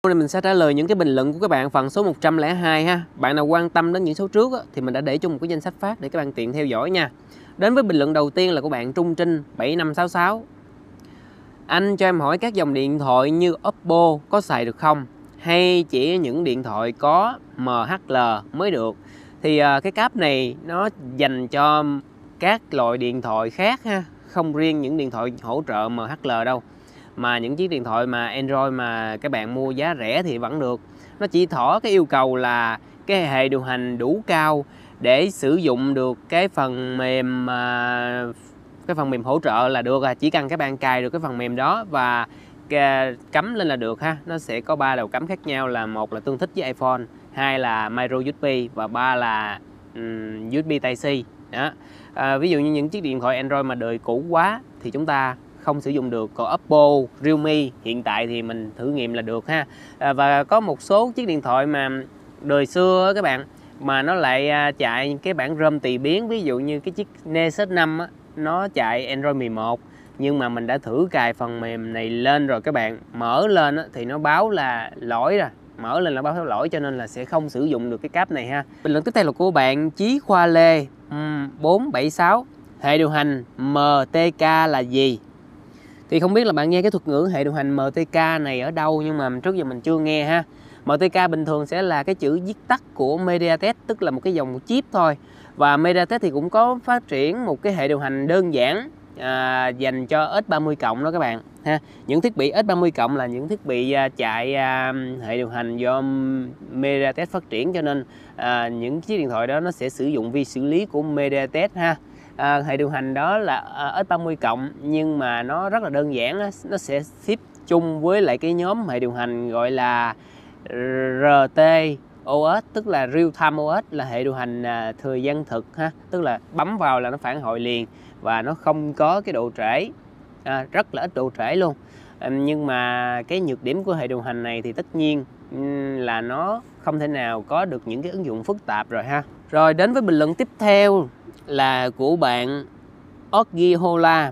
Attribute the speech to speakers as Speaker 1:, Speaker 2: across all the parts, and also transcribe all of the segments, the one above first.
Speaker 1: Hôm nay mình sẽ trả lời những cái bình luận của các bạn phần số 102 ha. Bạn nào quan tâm đến những số trước á, thì mình đã để chung một cái danh sách phát để các bạn tiện theo dõi nha. Đến với bình luận đầu tiên là của bạn Trung Trinh 7566. Anh cho em hỏi các dòng điện thoại như Oppo có xài được không? Hay chỉ những điện thoại có MHL mới được? Thì cái cáp này nó dành cho các loại điện thoại khác ha, không riêng những điện thoại hỗ trợ MHL đâu. Mà những chiếc điện thoại mà Android mà các bạn mua giá rẻ thì vẫn được. Nó chỉ thỏa cái yêu cầu là cái hệ điều hành đủ cao để sử dụng được cái phần mềm hỗ trợ là được. Chỉ cần các bạn cài được cái phần mềm đó và cắm lên là được ha. Nó sẽ có 3 đầu cắm khác nhau, là một là tương thích với iPhone, 2 là micro USB và 3 là USB Type-C đó. Ví dụ như những chiếc điện thoại Android mà đời cũ quá thì chúng ta không sử dụng được. Còn Oppo, Realme hiện tại thì mình thử nghiệm là được ha. Và có một số chiếc điện thoại mà đời xưa các bạn mà nó lại chạy cái bản ROM tùy biến, ví dụ như cái chiếc Nexus 5 á, nó chạy Android 11 nhưng mà mình đã thử cài phần mềm này lên rồi các bạn, mở lên á, thì nó báo là lỗi rồi, mở lên là báo lỗi, cho nên là sẽ không sử dụng được cái cáp này ha. Bình luận tiếp theo là của bạn Chí Khoa Lê 476. Hệ điều hành MTK là gì? Thì không biết là bạn nghe cái thuật ngữ hệ điều hành MTK này ở đâu, nhưng mà trước giờ mình chưa nghe ha. MTK bình thường sẽ là cái chữ viết tắt của MediaTek, tức là một cái dòng chip thôi. Và MediaTek thì cũng có phát triển một cái hệ điều hành đơn giản dành cho S30 cộng đó các bạn ha. Những thiết bị S30 cộng là những thiết bị chạy hệ điều hành do MediaTek phát triển, cho nên những chiếc điện thoại đó nó sẽ sử dụng vi xử lý của MediaTek ha. Hệ điều hành đó là S30 cộng nhưng mà nó rất là đơn giản, nó sẽ ship chung với lại cái nhóm hệ điều hành gọi là RTOS, tức là Real Time OS, là hệ điều hành thời gian thực ha, tức là bấm vào là nó phản hồi liền và nó không có cái độ trễ, rất là ít độ trễ luôn. Nhưng mà cái nhược điểm của hệ điều hành này thì tất nhiên là nó không thể nào có được những cái ứng dụng phức tạp rồi ha. Rồi đến với bình luận tiếp theo là của bạn Ogihola.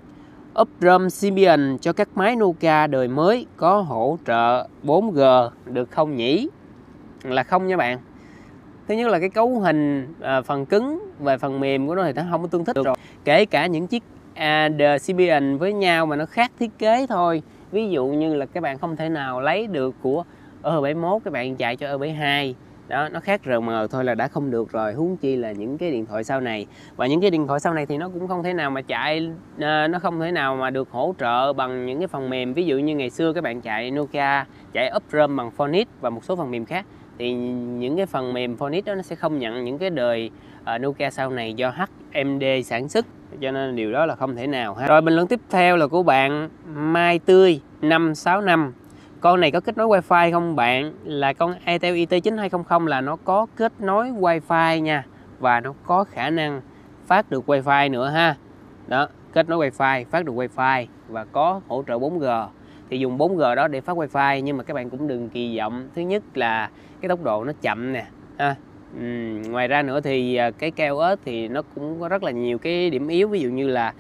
Speaker 1: Oprom Symbian cho các máy Nokia đời mới có hỗ trợ 4G được không nhỉ? Là không nha bạn. Thứ nhất là cái cấu hình phần cứng và phần mềm của nó thì nó không có tương thích rồi. Kể cả những chiếc Symbian với nhau mà nó khác thiết kế thôi. Ví dụ như là các bạn không thể nào lấy được của E71 các bạn chạy cho E72. Đó, nó khác RM thôi là đã không được rồi, huống chi là những cái điện thoại sau này. Và những cái điện thoại sau này thì nó cũng không thể nào mà chạy, nó không thể nào mà được hỗ trợ bằng những cái phần mềm. Ví dụ như ngày xưa các bạn chạy Nokia, chạy Oprom bằng Phoenix và một số phần mềm khác, thì những cái phần mềm Phoenix đó nó sẽ không nhận những cái đời Nokia sau này do HMD sản xuất, cho nên điều đó là không thể nào ha. Rồi bình luận tiếp theo là của bạn Mai Tươi 565. Con này có kết nối Wi-Fi không bạn? Là con Itel IT9200 là nó có kết nối Wi-Fi nha, và nó có khả năng phát được Wi-Fi nữa ha. Đó, kết nối Wi-Fi, phát được Wi-Fi và có hỗ trợ 4G. Thì dùng 4G đó để phát Wi-Fi, nhưng mà các bạn cũng đừng kỳ vọng thứ nhất là cái tốc độ nó chậm nè ha. Ngoài ra nữa thì cái KOS thì nó cũng có rất là nhiều cái điểm yếu, ví dụ như là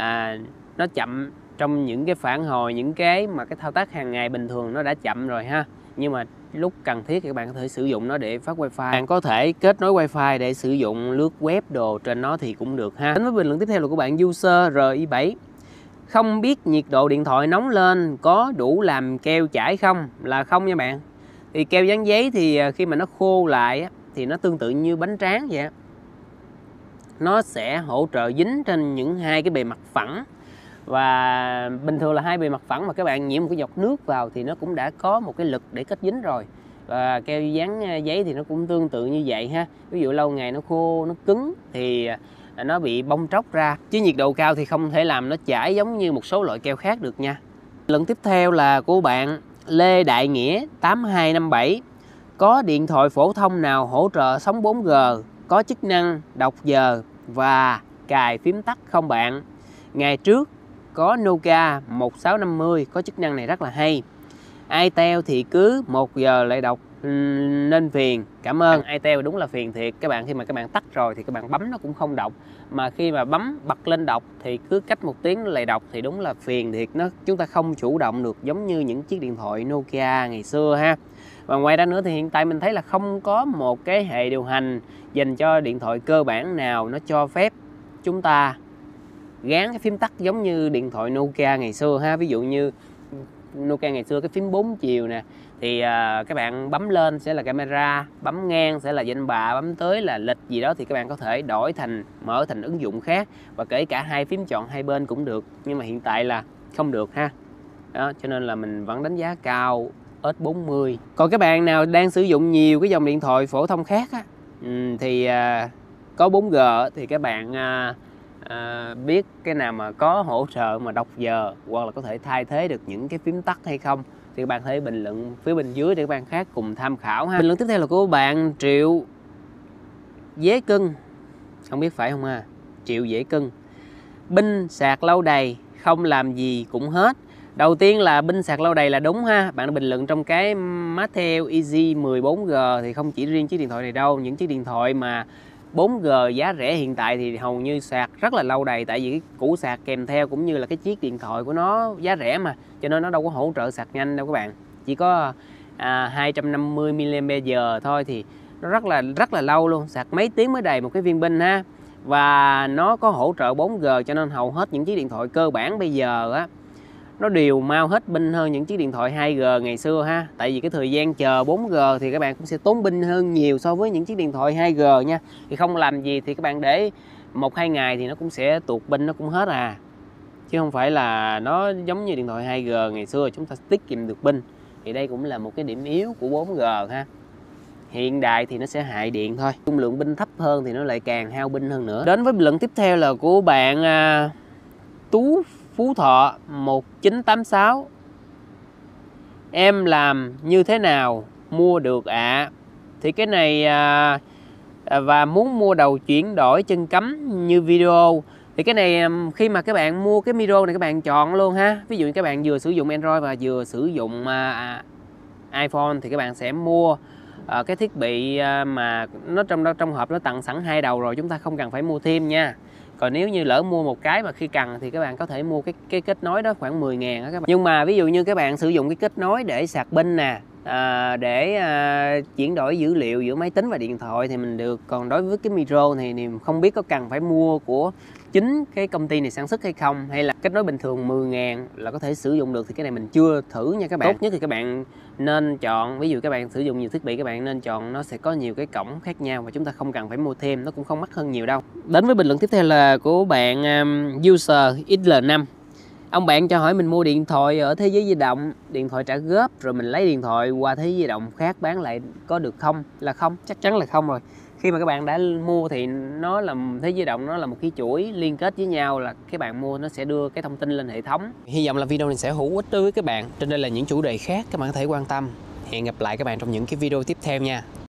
Speaker 1: nó chậm trong những cái phản hồi, những cái mà cái thao tác hàng ngày bình thường nó đã chậm rồi ha. Nhưng mà lúc cần thiết thì các bạn có thể sử dụng nó để phát Wi-Fi. Bạn có thể kết nối Wi-Fi để sử dụng lướt web đồ trên nó thì cũng được ha. Đến với bình luận tiếp theo là của bạn User RI7. Không biết nhiệt độ điện thoại nóng lên có đủ làm keo chảy không? Là không nha bạn. Thì keo dán giấy thì khi mà nó khô lại thì nó tương tự như bánh tráng vậy. Nó sẽ hỗ trợ dính trên những hai cái bề mặt phẳng. Và bình thường là hai bề mặt phẳng mà các bạn nhiễm một cái giọt nước vào thì nó cũng đã có một cái lực để kết dính rồi. Và keo dán giấy thì nó cũng tương tự như vậy ha. Ví dụ lâu ngày nó khô, nó cứng thì nó bị bong tróc ra. Chứ nhiệt độ cao thì không thể làm nó chảy giống như một số loại keo khác được nha. Lần tiếp theo là của bạn Lê Đại Nghĩa 8257. Có điện thoại phổ thông nào hỗ trợ sóng 4G, có chức năng đọc giờ và cài phím tắt không bạn? Ngày trước có Nokia 1650 có chức năng này rất là hay. Itel thì cứ 1 giờ lại đọc nên phiền. Cảm ơn. iTel đúng là phiền thiệt các bạn, khi mà các bạn tắt rồi thì các bạn bấm nó cũng không đọc, mà khi mà bấm bật lên đọc thì cứ cách 1 tiếng nó lại đọc, thì đúng là phiền thiệt. Chúng ta không chủ động được giống như những chiếc điện thoại Nokia ngày xưa ha. Và ngoài ra nữa thì hiện tại mình thấy là không có một cái hệ điều hành dành cho điện thoại cơ bản nào nó cho phép chúng ta gán cái phím tắt giống như điện thoại Nokia ngày xưa ha. Ví dụ như Nokia ngày xưa cái phím 4 chiều nè, thì các bạn bấm lên sẽ là camera, bấm ngang sẽ là danh bạ, bấm tới là lịch gì đó, thì các bạn có thể đổi thành mở thành ứng dụng khác, và kể cả 2 phím chọn hai bên cũng được. Nhưng mà hiện tại là không được ha. Đó, cho nên là mình vẫn đánh giá cao S40. Còn các bạn nào đang sử dụng nhiều cái dòng điện thoại phổ thông khác á, thì có 4G thì các bạn biết cái nào mà có hỗ trợ mà đọc giờ, hoặc là có thể thay thế được những cái phím tắt hay không, thì các bạn hãy bình luận phía bên dưới để các bạn khác cùng tham khảo ha. Bình luận tiếp theo là của bạn Triệu Dế Cưng, không biết phải không ha. Triệu Dễ Cưng: pin sạc lâu đầy không làm gì cũng hết. Đầu tiên là pin sạc lâu đầy là đúng ha. Bạn đã bình luận trong cái Mattel Easy 14G thì không chỉ riêng chiếc điện thoại này đâu, những chiếc điện thoại mà 4G giá rẻ hiện tại thì hầu như sạc rất là lâu đầy, tại vì cái củ sạc kèm theo cũng như là cái chiếc điện thoại của nó giá rẻ mà, cho nên nó đâu có hỗ trợ sạc nhanh đâu các bạn. Chỉ có 250 mAh thôi thì nó rất là lâu luôn, sạc mấy tiếng mới đầy một cái viên pin ha. Và nó có hỗ trợ 4G, cho nên hầu hết những chiếc điện thoại cơ bản bây giờ á, nó đều mau hết pin hơn những chiếc điện thoại 2G ngày xưa ha. Tại vì cái thời gian chờ 4G thì các bạn cũng sẽ tốn pin hơn nhiều so với những chiếc điện thoại 2G nha. Thì không làm gì thì các bạn để 1-2 ngày thì nó cũng sẽ tuột pin, nó cũng hết à. Chứ không phải là nó giống như điện thoại 2G ngày xưa chúng ta tiết kiệm được pin. Thì đây cũng là một cái điểm yếu của 4G ha. Hiện đại thì nó sẽ hại điện thôi, dung lượng pin thấp hơn thì nó lại càng hao pin hơn nữa. Đến với bình luận tiếp theo là của bạn Tú Phú Thọ 1986: em làm như thế nào mua được ạ? Thì cái này và muốn mua đầu chuyển đổi chân cắm như video. Thì cái này khi mà các bạn mua cái micro này các bạn chọn luôn ha. Ví dụ như các bạn vừa sử dụng Android và vừa sử dụng iPhone thì các bạn sẽ mua cái thiết bị mà nó trong hộp nó tặng sẵn 2 đầu rồi, chúng ta không cần phải mua thêm nha. Còn nếu như lỡ mua một cái mà khi cần thì các bạn có thể mua cái kết nối đó khoảng 10.000 đó các bạn. Nhưng mà ví dụ như các bạn sử dụng cái kết nối để sạc pin nè, để chuyển đổi dữ liệu giữa máy tính và điện thoại thì mình được. Còn đối với cái micro thì không biết có cần phải mua của chính cái công ty này sản xuất hay không, hay là kết nối bình thường 10.000 là có thể sử dụng được, thì cái này mình chưa thử nha các bạn. Tốt nhất thì các bạn nên chọn, ví dụ các bạn sử dụng nhiều thiết bị, các bạn nên chọn nó sẽ có nhiều cái cổng khác nhau và chúng ta không cần phải mua thêm, nó cũng không mắc hơn nhiều đâu. Đến với bình luận tiếp theo là của bạn user XL5. Ông bạn cho hỏi mình mua điện thoại ở Thế Giới Di Động, điện thoại trả góp rồi mình lấy điện thoại qua Thế Giới Di Động khác bán lại có được không? Là không, chắc chắn là không rồi. Khi mà các bạn đã mua thì nó là Thế Giới Di Động, nó là một cái chuỗi liên kết với nhau, là các bạn mua nó sẽ đưa cái thông tin lên hệ thống. Hy vọng là video này sẽ hữu ích đối với các bạn. Trên đây là những chủ đề khác các bạn có thể quan tâm. Hẹn gặp lại các bạn trong những cái video tiếp theo nha.